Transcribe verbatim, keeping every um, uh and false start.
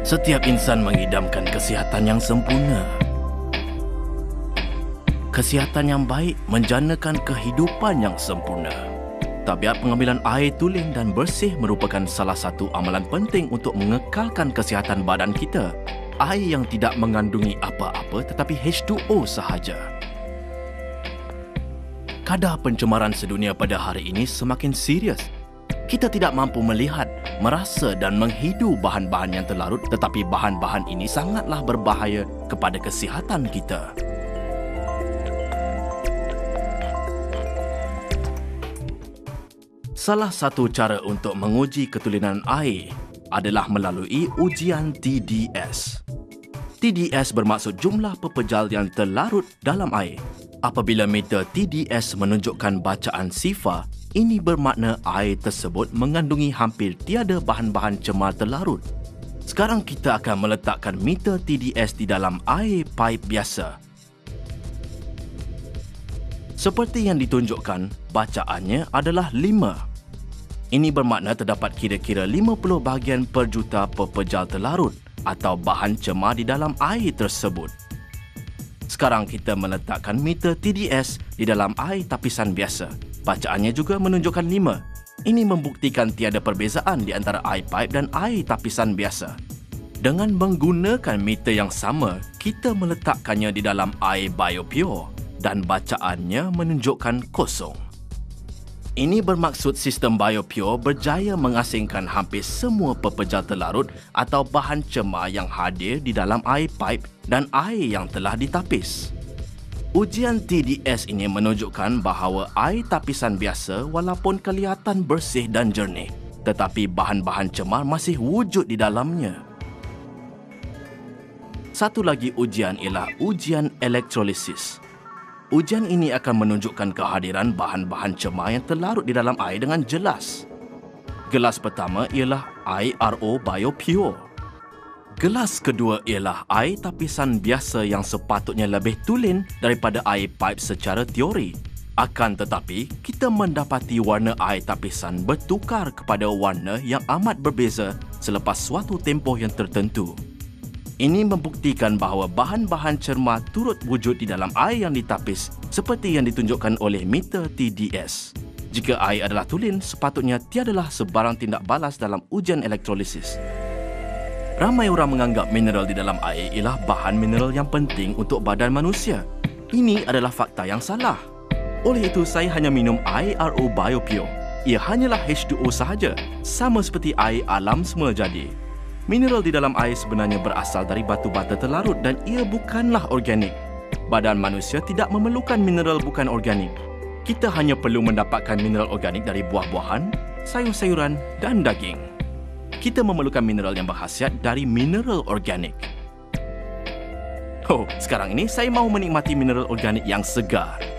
Setiap insan mengidamkan kesihatan yang sempurna. Kesihatan yang baik menjanakan kehidupan yang sempurna. Tabiat pengambilan air tulen dan bersih merupakan salah satu amalan penting untuk mengekalkan kesihatan badan kita. Air yang tidak mengandungi apa-apa tetapi H two O sahaja. Kadar pencemaran sedunia pada hari ini semakin serius. Kita tidak mampu melihat, merasa dan menghidu bahan-bahan yang terlarut, tetapi bahan-bahan ini sangatlah berbahaya kepada kesihatan kita. Salah satu cara untuk menguji ketulenan air adalah melalui ujian T D S. T D S bermaksud jumlah pepejal yang terlarut dalam air. Apabila meter T D S menunjukkan bacaan sifar, ini bermakna air tersebut mengandungi hampir tiada bahan-bahan cemar terlarut. Sekarang kita akan meletakkan meter T D S di dalam air paip biasa. Seperti yang ditunjukkan, bacaannya adalah lima. Ini bermakna terdapat kira-kira lima puluh bahagian per juta pepejal terlarut atau bahan cemar di dalam air tersebut. Sekarang kita meletakkan meter T D S di dalam air tapisan biasa. Bacaannya juga menunjukkan lima. Ini membuktikan tiada perbezaan di antara air paip dan air tapisan biasa. Dengan menggunakan meter yang sama, kita meletakkannya di dalam air BioPure dan bacaannya menunjukkan kosong. Ini bermaksud sistem BioPure berjaya mengasingkan hampir semua pepejal terlarut atau bahan cemar yang hadir di dalam air paip dan air yang telah ditapis. Ujian T D S ini menunjukkan bahawa air tapisan biasa walaupun kelihatan bersih dan jernih, tetapi bahan-bahan cemar masih wujud di dalamnya. Satu lagi ujian ialah ujian elektrolisis. Ujian ini akan menunjukkan kehadiran bahan-bahan cemar yang terlarut di dalam air dengan jelas. Gelas pertama ialah air R O BioPure. Gelas kedua ialah air tapisan biasa yang sepatutnya lebih tulen daripada air paip secara teori. Akan tetapi, kita mendapati warna air tapisan bertukar kepada warna yang amat berbeza selepas suatu tempoh yang tertentu. Ini membuktikan bahawa bahan-bahan cemar turut wujud di dalam air yang ditapis seperti yang ditunjukkan oleh meter T D S. Jika air adalah tulen, sepatutnya tiadalah sebarang tindak balas dalam ujian elektrolisis. Ramai orang menganggap mineral di dalam air ialah bahan mineral yang penting untuk badan manusia. Ini adalah fakta yang salah. Oleh itu, saya hanya minum air R O BioPure. Ia hanyalah H two O sahaja, sama seperti air alam semula jadi. Mineral di dalam air sebenarnya berasal dari batu-bata terlarut dan ia bukanlah organik. Badan manusia tidak memerlukan mineral bukan organik. Kita hanya perlu mendapatkan mineral organik dari buah-buahan, sayur-sayuran dan daging. Kita memerlukan mineral yang berkhasiat dari mineral organik. Oh, sekarang ini saya mahu menikmati mineral organik yang segar.